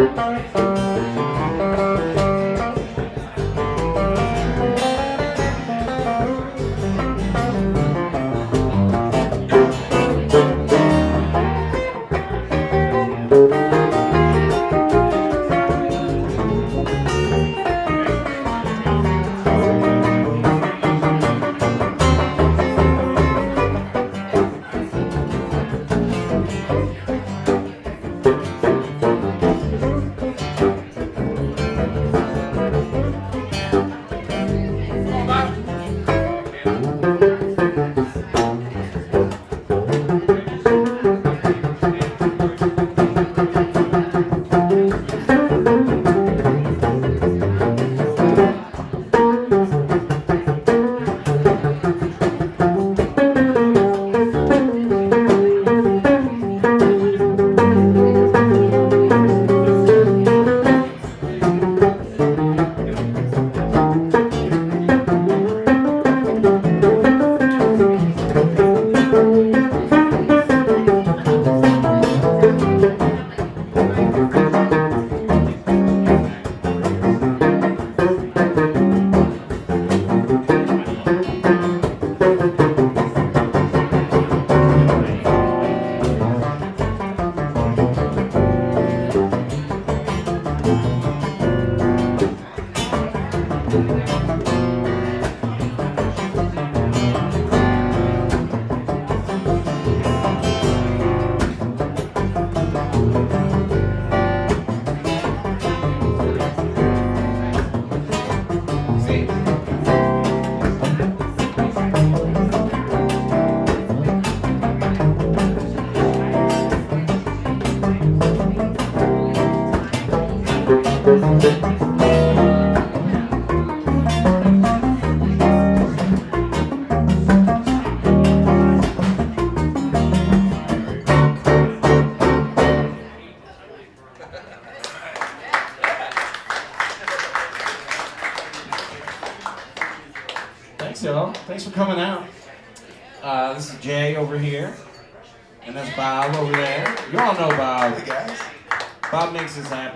Thanks, y'all. Thanks for coming out. This is Jay over here, and that's Bob over there. You all know Bob. Hey, guys. Bob makes this happen.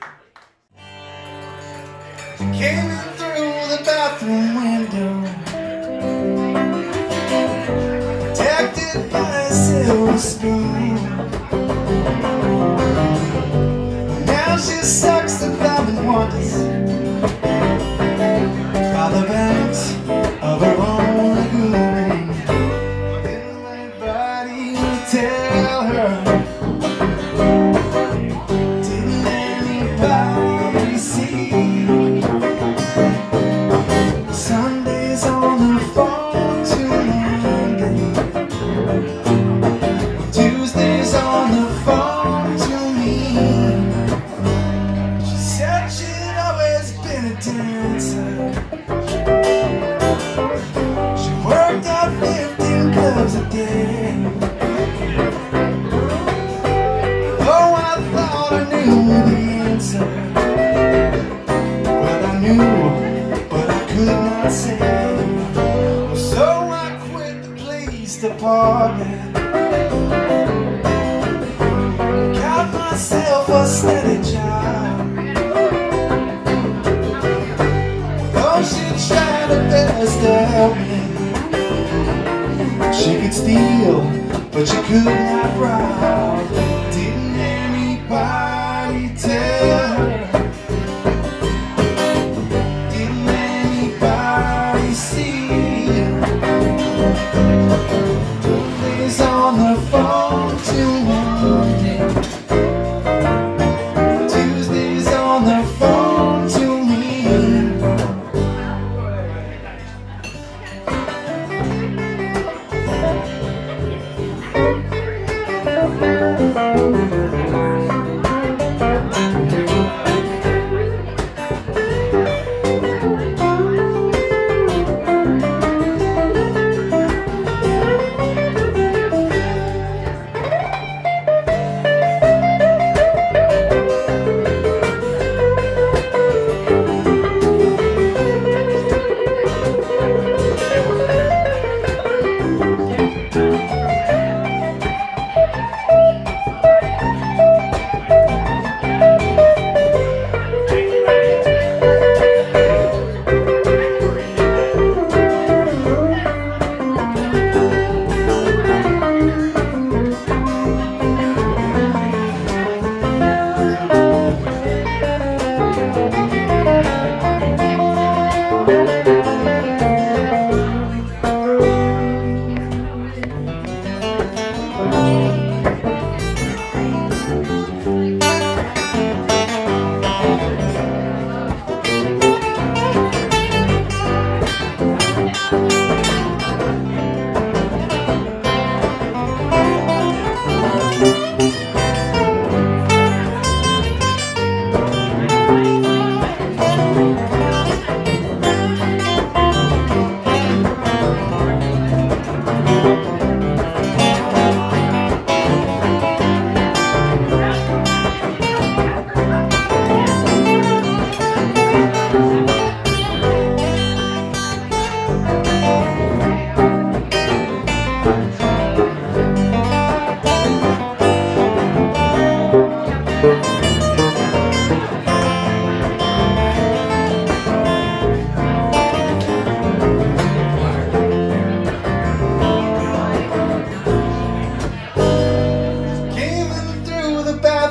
She came in through the bathroom window, protected by a silver spoon. Now she sucks the velvet once by the banks of her own lagoon. Didn't anybody tell her? Didn't anybody see? Sundays on the phone to Monday, Tuesdays on the phone to me. She said she'd always been a dancer. She worked out 15 clubs a day. Oh, I thought I knew the answer. Well, I knew, but I could not say. So I quit the police department, got myself a steady job. Though she tried her best to help me, she could steal, but she could not rob. Didn't anybody tell her? Didn't anybody see? Tuesdays on the phone to Monday, Tuesdays on the phone to me.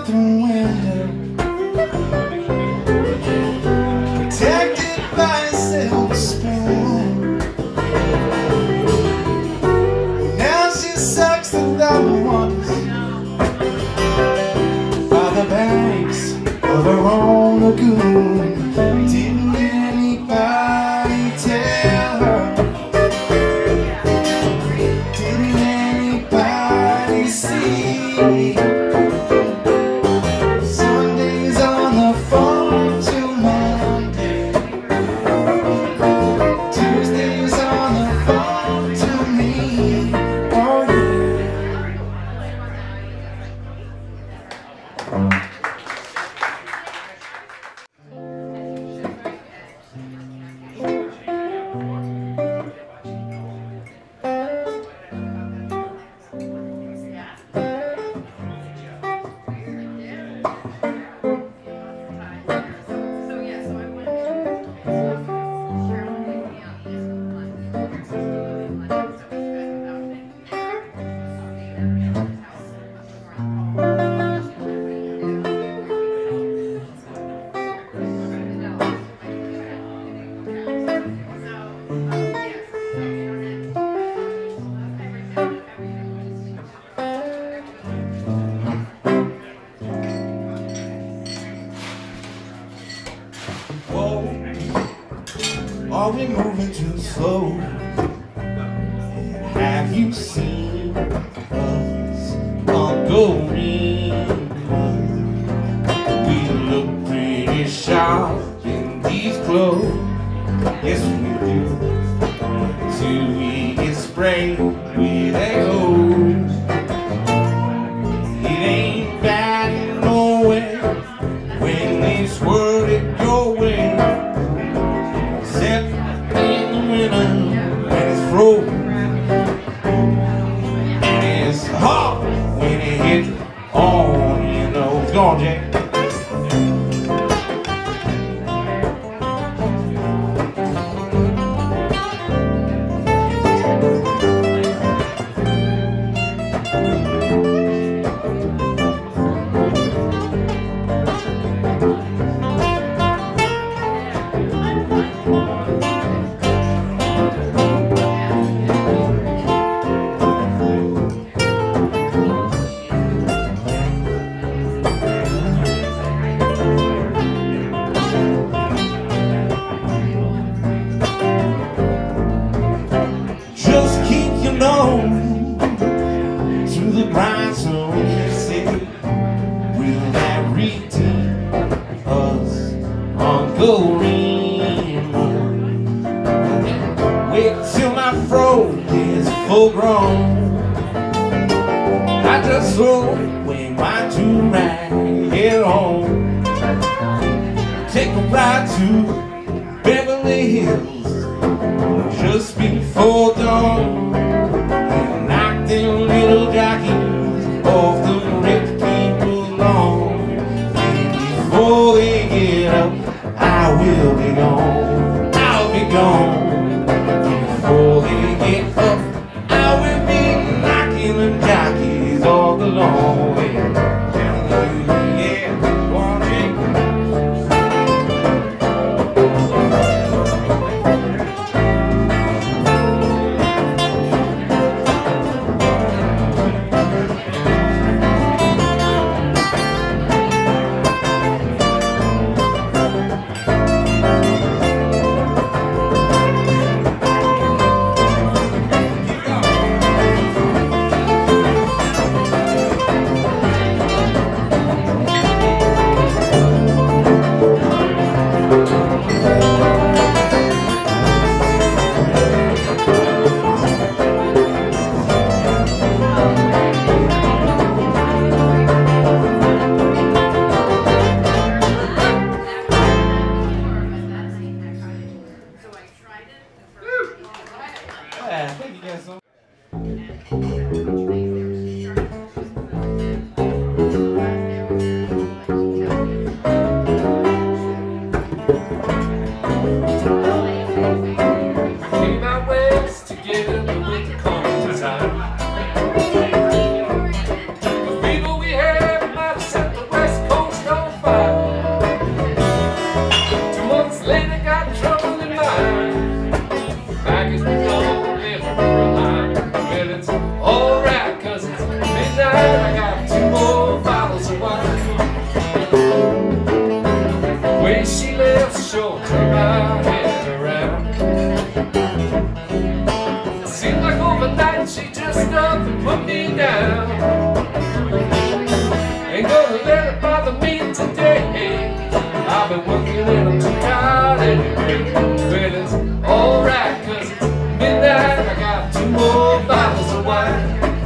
bathroom window, protected by a silver spoon. Now she sucks the loved ones by the banks of her own lagoon. Didn't anybody tell her? Didn't anybody see? Sundays on the phone till Monday, Tuesdays on the phone till me. Oh are we moving too slow? Have you seen us all going? We look pretty sharp in these clothes. Yes, we do. Till we get sprayed with egos. It ain't bad no way when they swirl it your way. Except in the winter when it's frozen, and it's hot when it hits on, you know. Go on, Jay. To the grindstone, say, will that redeem us on going? Wait till my fro is full grown. I just throw away my do-rag, head home, take a ride to Beverly Hills just before dawn. Them little jockeys off the rich people lawn. And before they get up, I will be gone. I'll be gone. Before they get up, I will be knocking them jockeys off the lawn. Yeah, go on, Jake. Well, it's alright, 'cause it's midnight. I got 2 more bottles of wine.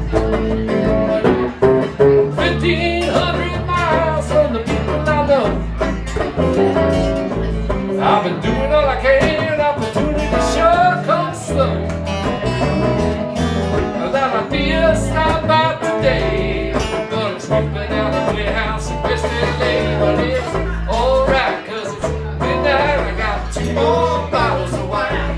1,500 miles from the people I love. I've been doing all I can. Opportunity sure comes slow. That idea stop by today, but I'm sleeping out of the warehouse in West LA. But it's alright, 'cause it's midnight. I got 2 more bottles of wine.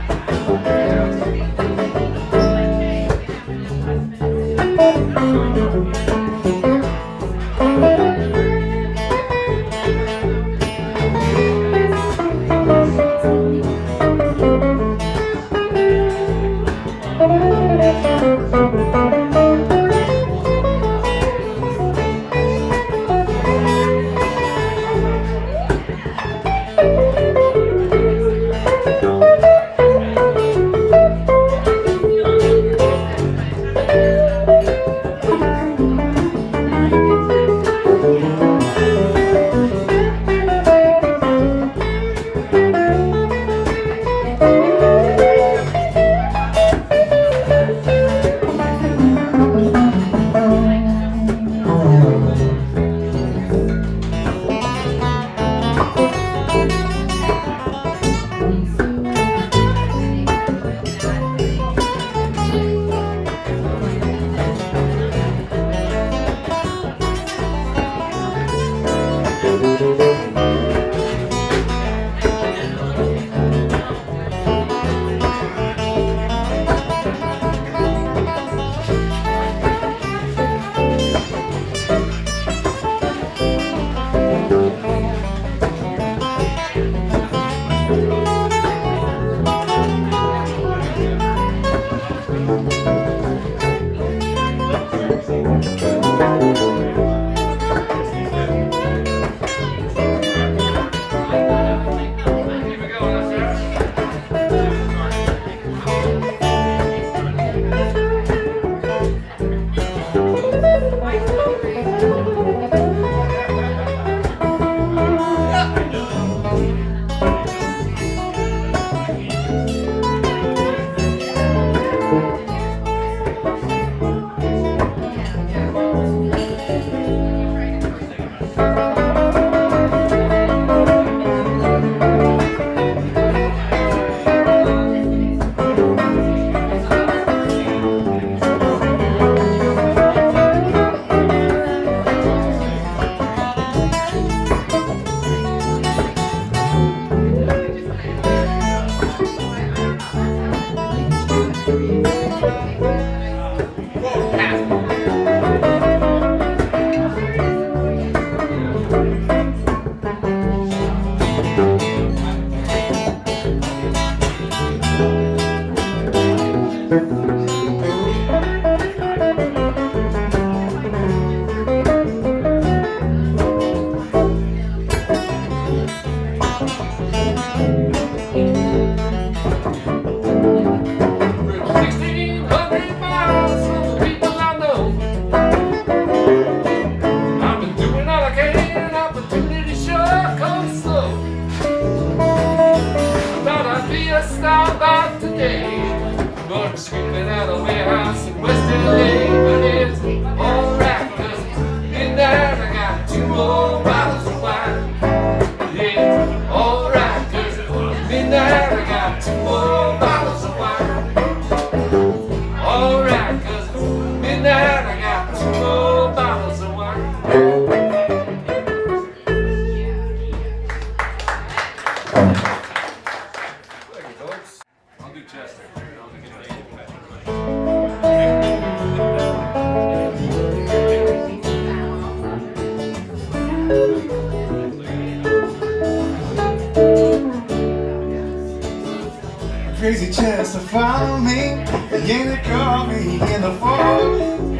Crazy Chester found me, and Yanni called me in the fall.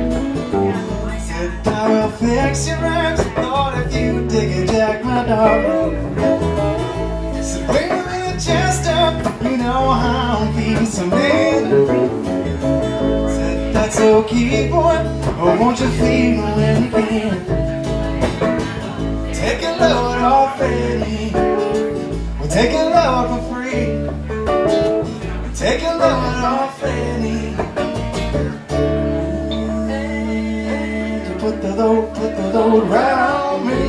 Said, I will fix your rhymes, Lord, if you dig it, Jack, my dog. Said, wait a minute, Chester, you know how I'm feeling some man. Said, that's okay, boy, or won't you feel when you can? Take a load off, Eddie, we'll take a load for load off Fanny. You put the load right on me.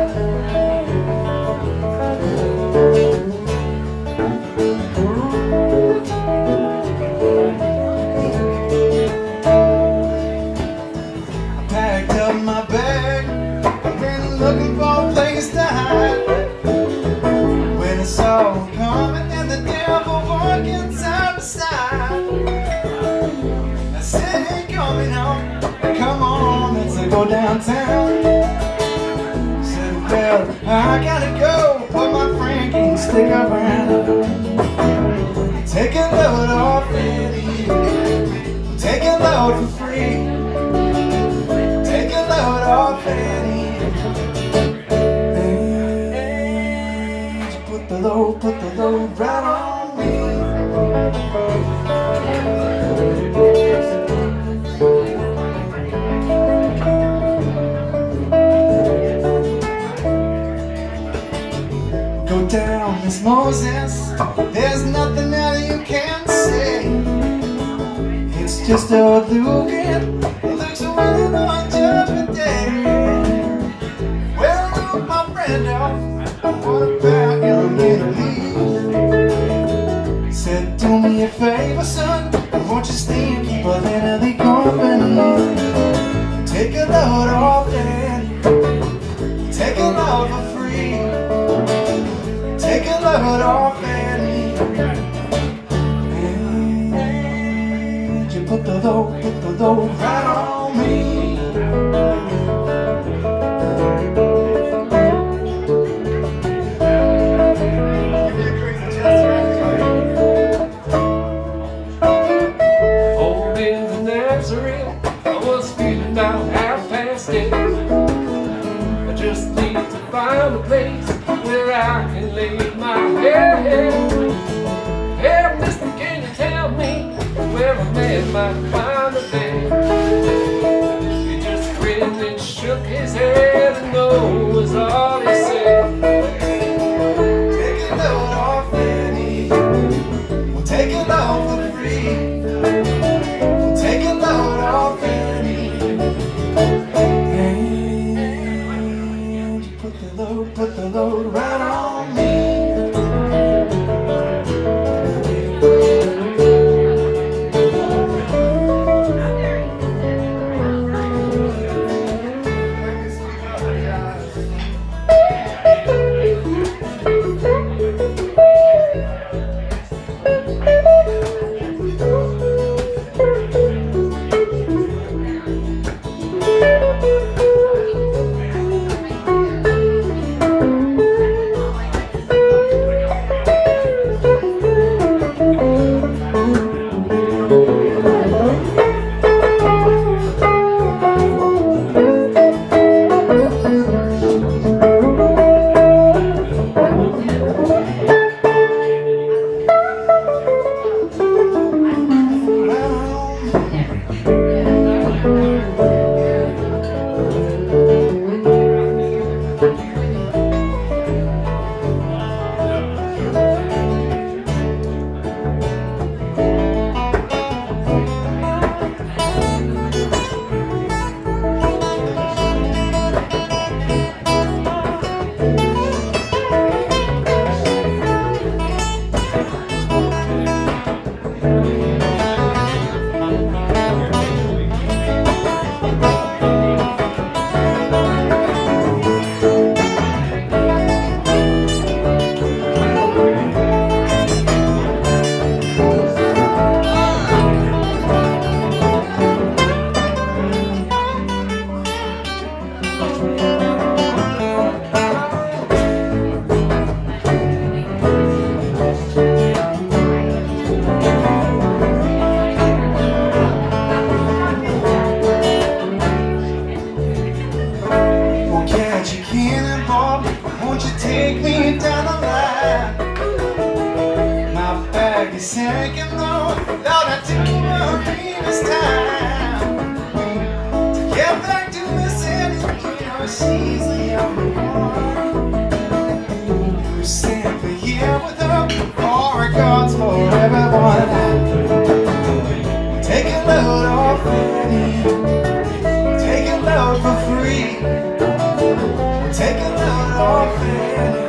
I packed up my bag, I've been looking for a place to hide. When I saw him coming and the devil walking side by side, I said, hey, coming home, come on, let's go downtown. I said, well, I gotta go, but my friend can't stick around. Take a load off Eddie, take a load for free. Take a load off Eddie. Put the load right on me. Go down, Miss Moses, there's nothing that you can say. It's just a looking, looks winning on Judgment Day. Well, look, my friend, what about your enemy? Said, do me a favor, son, won't you stay and keep a little company? Take a load off Daddy, take a load for free. Take a load off Daddy, and you put the load right on me. I was feeling about 8:30. I just need to find a place where I can lay my head. Hey, mister, can you tell me where a man might find a bed? He just grinned and shook his head, and no was all he said. Take a load off Eddie, we'll take a load for free. Take a load off Eddie, and you put the load right on me. Won't you take me down the line? My bag is sinking low, Lord, I took my previous time to get back to the city. You know she's the only one who's sent for here with her. All regards for everyone. take a load off it.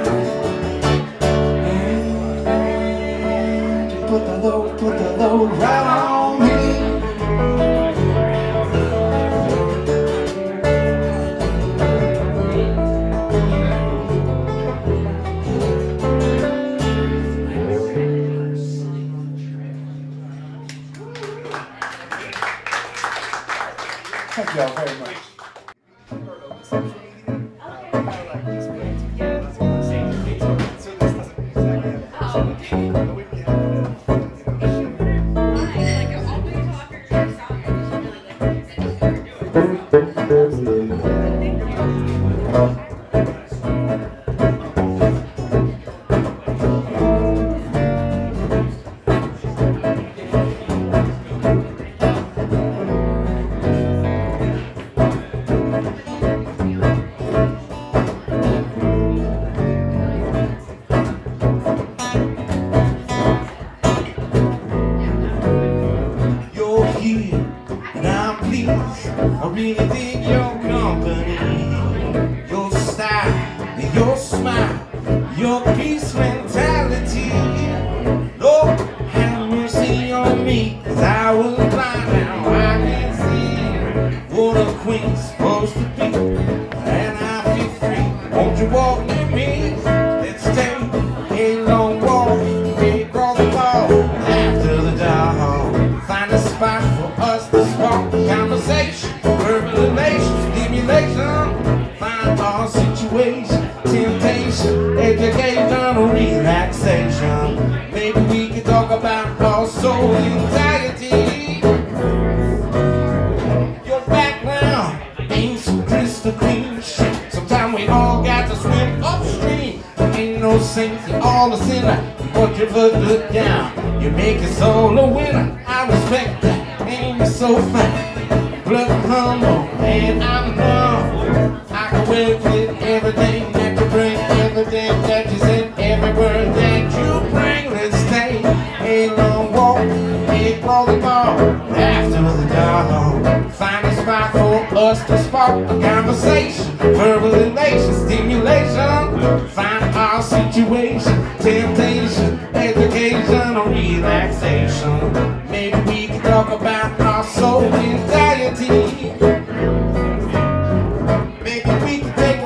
And put the load right on me. Thank you all very much. And I'm pleased, I really dig your company, your style, your smile, your peace mentality. Lord, have mercy on me, 'cause I was blind, now I can see what a queen's supposed to be, and I feel free. Won't you walk with me? Let's take a long walk, across the ball, after the dog. Find a spot for us to spark conversation, verbal elation, stimulation. Find our situation, temptation, education, relaxation. Maybe we can talk about our soul anxiety. Your background ain't so crystal clean shit. Sometimes we all got to swim upstream. Ain't no saint, you're all a sinner. But your foot look down, you make your soul a winner. I respect that, ain't you so fine? Blood humble, and I'm numb. I can work with everything that you bring, everything that you said, every word that you bring. Let's take a long walk, across the ball, after the dog. Find a spot for us to spark a conversation, verbal elation, stimulation. Find our situation, temptation, education, or relaxation. Maybe we can talk about our soul anxiety. Maybe we can take